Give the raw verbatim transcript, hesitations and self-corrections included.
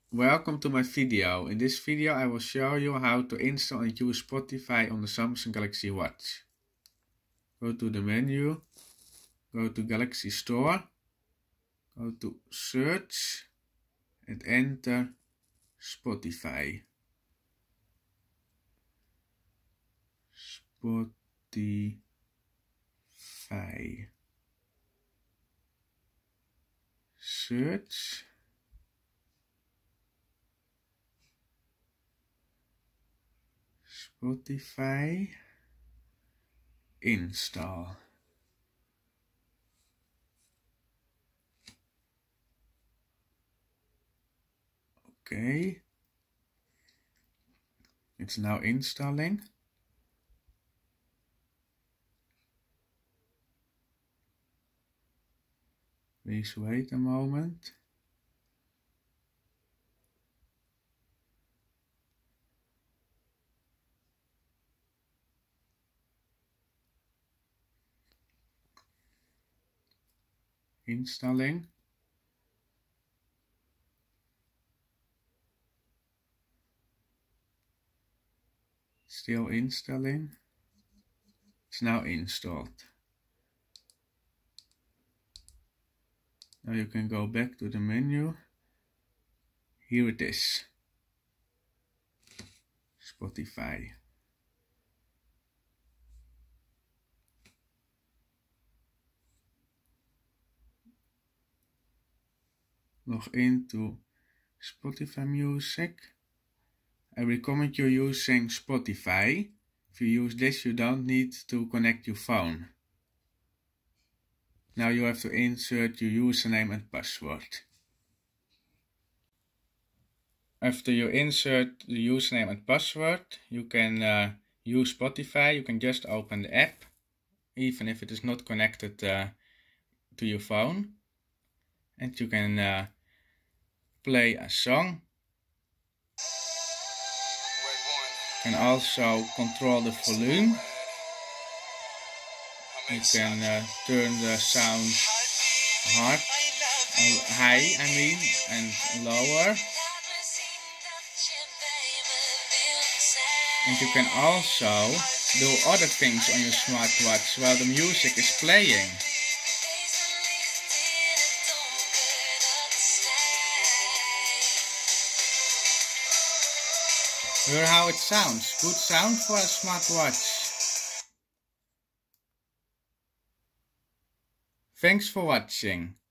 Welcome to my video. In this video I will show you how to install and use Spotify on the Samsung Galaxy Watch. Go to the menu, go to Galaxy Store, go to Search and enter Spotify. Spotify. Search. Spotify. Install. Okay. It's now installing. Please wait a moment. Installing. Still installing. It's now installed. Now you can go back to the menu. Here it is. Spotify. Log into Spotify Music. I recommend you using Spotify. If you use this, you don't need to connect your phone. Now you have to insert your username and password. After you insert the username and password, you can uh, use Spotify. You can just open the app, even if it is not connected uh, to your phone. And you can uh, play a song. You can also control the volume. You can uh, turn the sound hard, uh, high I mean, and lower. And you can also do other things on your smartwatch while the music is playing. Hear how it sounds. Good sound for a smartwatch. Thanks for watching.